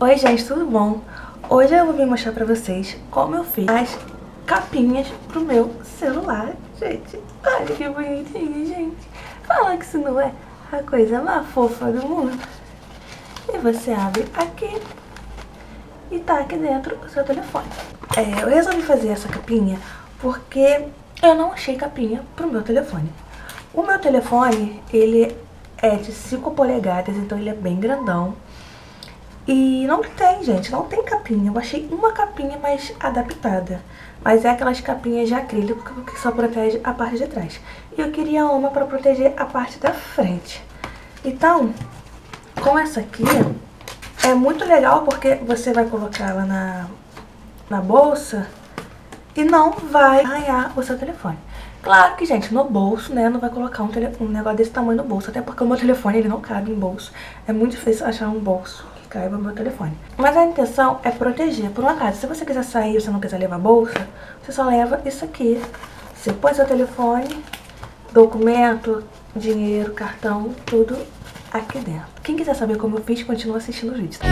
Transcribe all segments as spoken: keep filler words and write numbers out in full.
Oi gente, tudo bom? Hoje eu vou vir mostrar pra vocês como eu fiz as capinhas pro meu celular. Gente, olha que bonitinho, gente. Fala que isso não é a coisa mais fofa do mundo. E você abre aqui e tá aqui dentro o seu telefone. É, eu resolvi fazer essa capinha porque eu não achei capinha pro meu telefone. O meu telefone, ele é de cinco polegadas, então ele é bem grandão. E não tem, gente, não tem capinha. Eu achei uma capinha mais adaptada, mas é aquelas capinhas de acrílico que só protege a parte de trás. E eu queria uma para proteger a parte da frente. Então, com essa aqui, é muito legal porque você vai colocar ela na, na bolsa e não vai arranhar o seu telefone. Claro que, gente, no bolso, né, não vai colocar um, tele, um negócio desse tamanho no bolso, até porque o meu telefone, ele não cabe em bolso. É muito difícil achar um bolso que caiba no meu telefone. Mas a intenção é proteger. Por um acaso, se você quiser sair ou você não quiser levar bolsa, você só leva isso aqui. Você põe seu telefone, documento, dinheiro, cartão, tudo aqui dentro. Quem quiser saber como eu fiz, continua assistindo o vídeo, tá?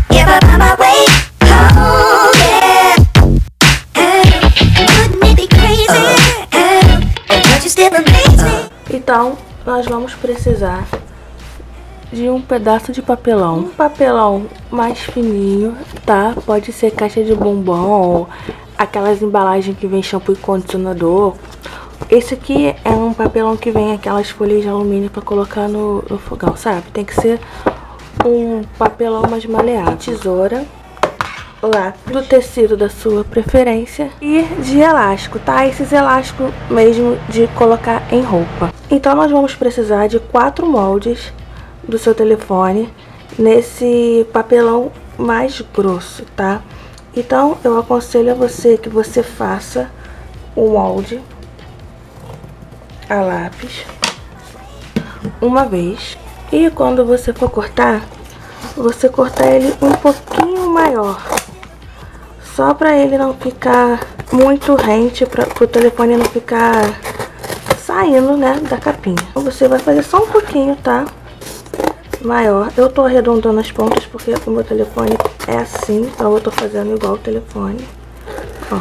Então, nós vamos precisar de um pedaço de papelão. Um papelão mais fininho, tá? Pode ser caixa de bombom ou aquelas embalagens que vem shampoo e condicionador. Esse aqui é um papelão que vem aquelas folhas de alumínio pra colocar no, no fogão, sabe? Tem que ser um papelão mais maleável. Tesoura, lápis do tecido da sua preferência e de elástico, tá? Esses elásticos mesmo de colocar em roupa. Então nós vamos precisar de quatro moldes do seu telefone nesse papelão mais grosso, tá? Então eu aconselho a você que você faça o molde a lápis uma vez e quando você for cortar, você cortar ele um pouquinho maior, só para ele não ficar muito rente, para o telefone não ficar saindo, né, da capinha. Então você vai fazer só um pouquinho, tá? Maior. Eu tô arredondando as pontas porque o meu telefone é assim, então eu tô fazendo igual o telefone. Ó.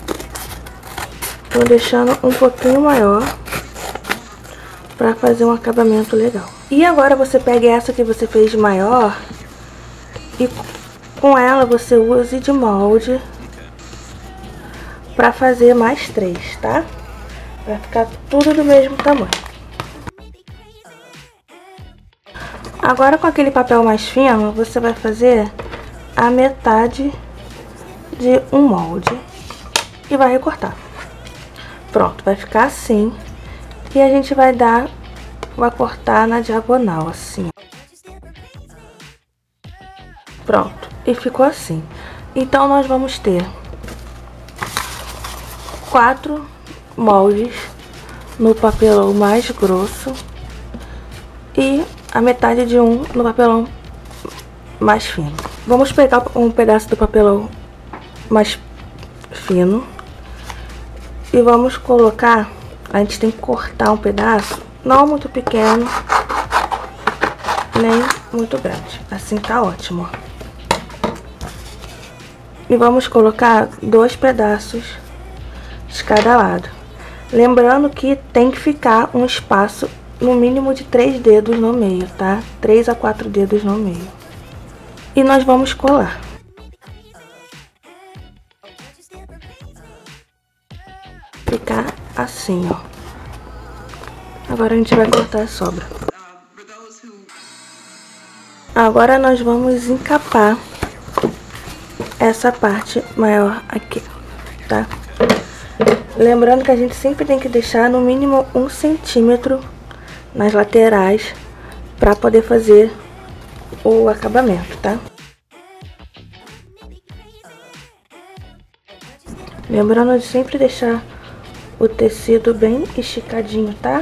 Tô deixando um pouquinho maior pra fazer um acabamento legal. E agora você pega essa que você fez de maior e com ela você use de molde pra fazer mais três, tá? Pra ficar tudo do mesmo tamanho. Agora com aquele papel mais fino, você vai fazer a metade de um molde e vai recortar. Pronto, vai ficar assim. E a gente vai dar, vai cortar na diagonal, assim. Pronto, e ficou assim. Então nós vamos ter quatro moldes no papelão mais grosso e a metade de um no papelão mais fino. Vamos pegar um pedaço do papelão mais fino e vamos colocar. A gente tem que cortar um pedaço, não muito pequeno, nem muito grande. Assim tá ótimo. E vamos colocar dois pedaços de cada lado. Lembrando que tem que ficar um espaço no mínimo de três dedos no meio, tá? Três a quatro dedos no meio. E nós vamos colar. Ficar assim, ó. Agora a gente vai cortar a sobra. Agora nós vamos encapar essa parte maior aqui, tá? Lembrando que a gente sempre tem que deixar no mínimo um centímetro nas laterais para poder fazer o acabamento, tá? Lembrando de sempre deixar o tecido bem esticadinho, tá?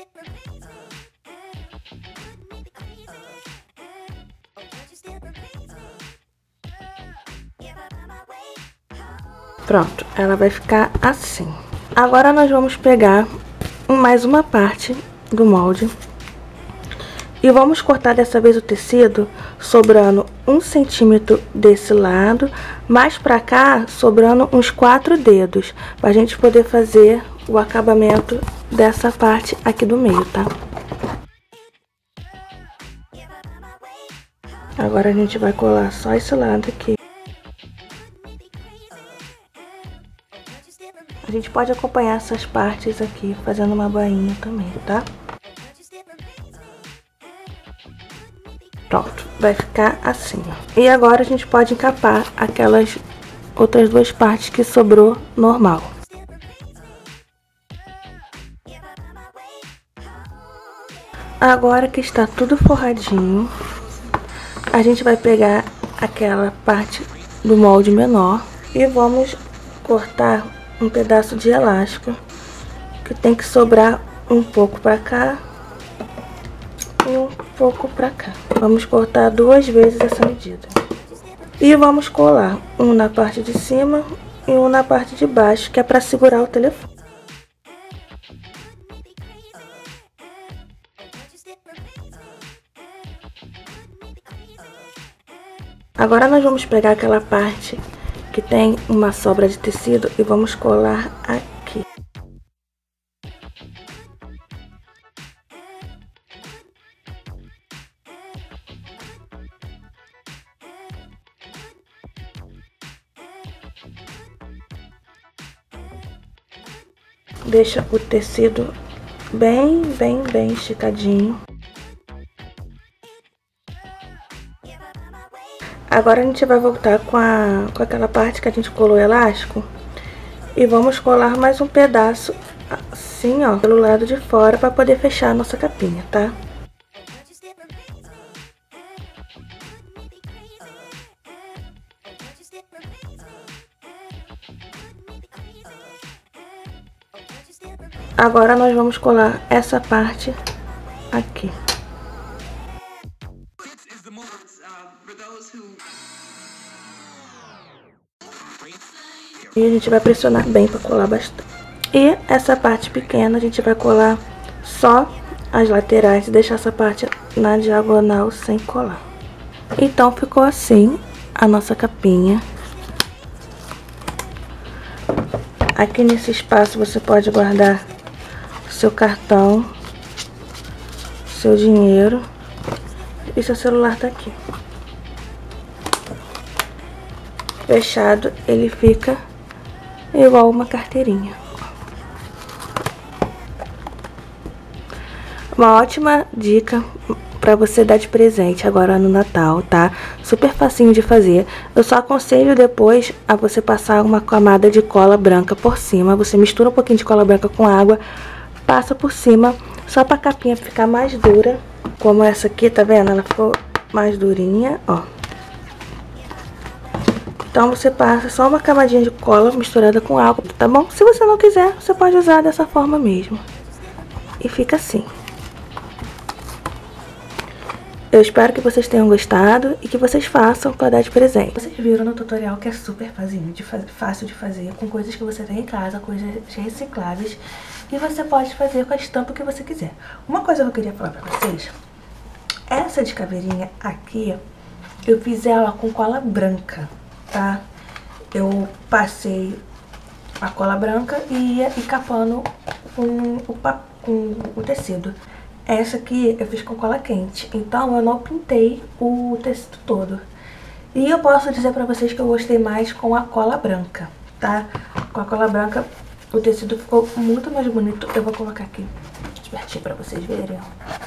Pronto, ela vai ficar assim. Agora nós vamos pegar mais uma parte do molde E vamos cortar dessa vez o tecido sobrando um centímetro desse lado, mais pra cá sobrando uns quatro dedos, pra gente poder fazer o acabamento dessa parte aqui do meio, tá? Agora a gente vai colar só esse lado aqui. A gente pode acompanhar essas partes aqui fazendo uma bainha também, tá? Pronto, vai ficar assim, ó. E agora a gente pode encapar aquelas outras duas partes que sobrou normal. Agora que está tudo forradinho, a gente vai pegar aquela parte do molde menor e vamos cortar um pedaço de elástico, que tem que sobrar um pouco pra cá e um pouco pra cá. Vamos cortar duas vezes essa medida. E vamos colar um na parte de cima e um na parte de baixo, que é pra segurar o telefone. Agora nós vamos pegar aquela parte que tem uma sobra de tecido e vamos colar aqui. Deixa o tecido bem, bem, bem esticadinho. Agora a gente vai voltar com, a, com aquela parte que a gente colou elástico e vamos colar mais um pedaço assim, ó, pelo lado de fora para poder fechar a nossa capinha, tá? Agora nós vamos colar essa parte aqui. E a gente vai pressionar bem para colar bastante. E essa parte pequena a gente vai colar só as laterais e deixar essa parte na diagonal sem colar. Então ficou assim a nossa capinha. Aqui nesse espaço você pode guardar o seu cartão, seu dinheiro e seu celular tá aqui. Fechado, ele fica igual uma carteirinha. Uma ótima dica para você dar de presente agora no Natal, tá? Super facinho de fazer. Eu só aconselho depois a você passar uma camada de cola branca por cima. Você mistura um pouquinho de cola branca com água, passa por cima, só para a capinha ficar mais dura. Como essa aqui, tá vendo? Ela ficou mais durinha, ó. Então você passa só uma camadinha de cola misturada com água, tá bom? Se você não quiser, você pode usar dessa forma mesmo. E fica assim. Eu espero que vocês tenham gostado e que vocês façam para dar de presente. Vocês viram no tutorial que é super facinho de fazer, fácil de fazer, com coisas que você tem em casa, coisas recicláveis. E você pode fazer com a estampa que você quiser. Uma coisa que eu queria falar pra vocês, essa de caveirinha aqui, eu fiz ela com cola branca, tá? Eu passei a cola branca e ia encapando com o, com o tecido. Essa aqui eu fiz com cola quente, então eu não pintei o tecido todo. E eu posso dizer pra vocês que eu gostei mais com a cola branca, tá? Com a cola branca o tecido ficou muito mais bonito. Eu vou colocar aqui de pertinho pra vocês verem.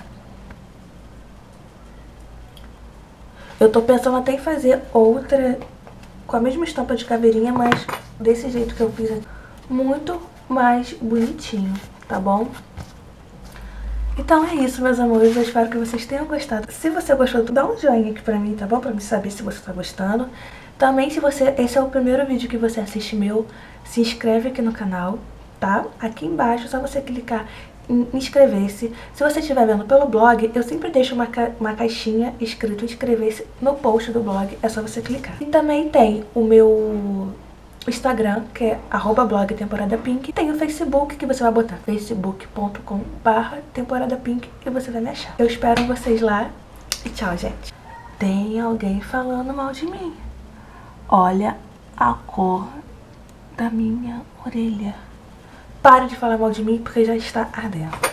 Eu tô pensando até em fazer outra com a mesma estampa de caveirinha, mas desse jeito que eu fiz, muito mais bonitinho, tá bom? Então é isso, meus amores, eu espero que vocês tenham gostado. Se você gostou, dá um joinha aqui pra mim, tá bom? Pra me saber se você tá gostando. Também, se você esse é o primeiro vídeo que você assiste meu, se inscreve aqui no canal, tá? Aqui embaixo é só você clicar em inscrever-se. Se você estiver vendo pelo blog, eu sempre deixo uma, ca uma caixinha escrito inscrever-se no post do blog, é só você clicar. E também tem o meu Instagram, que é arroba blog temporada pink. Tem o Facebook, que você vai botar facebook ponto com barra temporada pink e você vai me achar. Eu espero vocês lá e tchau, gente. Tem alguém falando mal de mim. Olha a cor da minha orelha. Pare de falar mal de mim porque já está ardendo.